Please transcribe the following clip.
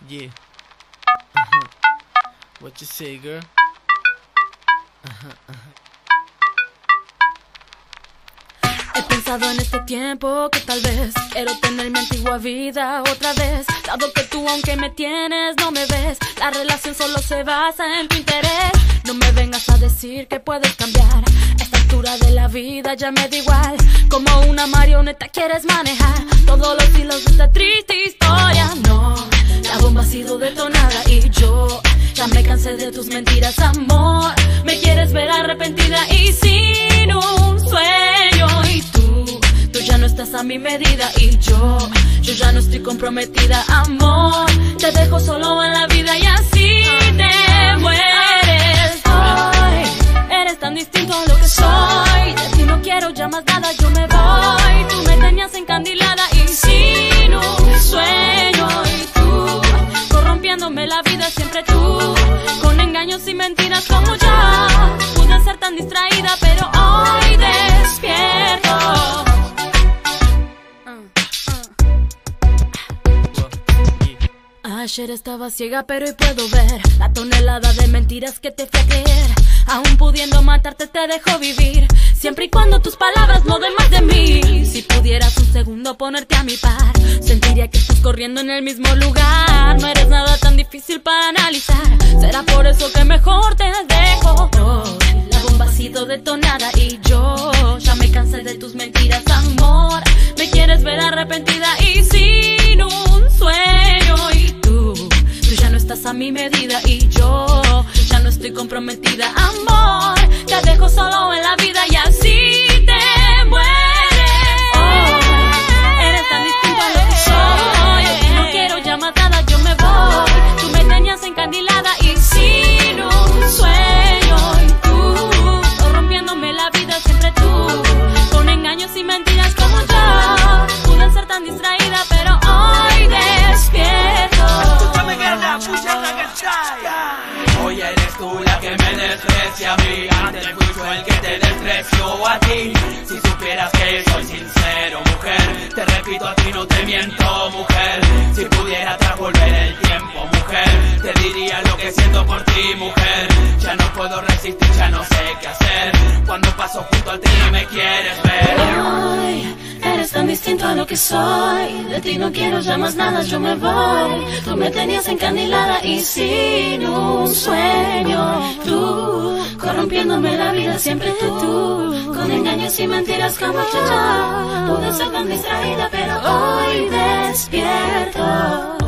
Yeah. What you say, girl? He pensado en este tiempo que tal vez quiero tener mi antigua vida otra vez. Dado que tú, aunque me tienes, no me ves. La relación solo se basa en tu interés. No me vengas a decir que puedes cambiar. A esta altura de la vida ya me da igual. Como una marioneta quieres manejar todos los hilos de esta triste historia. No, la bomba ha sido detonada y yo ya me cansé de tus mentiras, amor. Me quieres ver arrepentida y sin un sueño. Y tú ya no estás a mi medida. Y yo ya no estoy comprometida, amor. Te dejo solo en la vida y así te mueres. Hoy eres tan distinto a lo que soy. De ti no quiero ya más nada, yo me voy. Tú me tenías encandilada y sin un sueño. Y tú corrompiéndome la vida, siempre tú, con engaños y mentiras como ya. Pude ser tan distraída, pero hoy despierto. Ayer estaba ciega, pero hoy puedo ver la tonelada de mentiras que te fui a creer. Aún pudiendo matarte te dejo vivir, siempre y cuando tus palabras no den más de mí. Si pudieras un segundo ponerte a mi par, sentiría que estás corriendo en el mismo lugar. No eres nada tan difícil para analizar, será por eso que mejor te dejo. Hoy la bomba ha sido detonada y yo ya me cansé de tus mentiras, amor. Me quieres ver arrepentida y sin un sueño. Y tú ya no estás a mi medida y yo ya no estoy comprometida, amor. Te dejo solo en la vida y así te mueres. Oh, eres tan distinto a lo que soy. No quiero ya más nada, yo me voy. Tú me tenías encandilada y sin un sueño. Y tú corrompiéndome la vida, siempre tú, con engaños y mentiras como yo. Pude ser tan distraída, pero hoy despierto. Escúchame, guerra, puñeta que está. Hoy eres tú la que me desprecia a mí. Antes fui yo el que te despreció a ti. Si supieras que soy sincero, mujer, te repito, a ti no te miento, mujer. Si pudiera atrás volver el tiempo, mujer, te diría lo que siento por ti, mujer. Ya no puedo resistir, ya no sé qué hacer. Cuando paso junto a ti no me quieres ver. Hoy eres tan distinto a lo que soy. De ti no quiero ya más nada, yo me voy. Tú me tenías encandilada y sin un sueño. Tú corrompiéndome la vida, siempre tú, con engaños y mentiras como yo. Pude ser tan distraída, pero hoy despierto.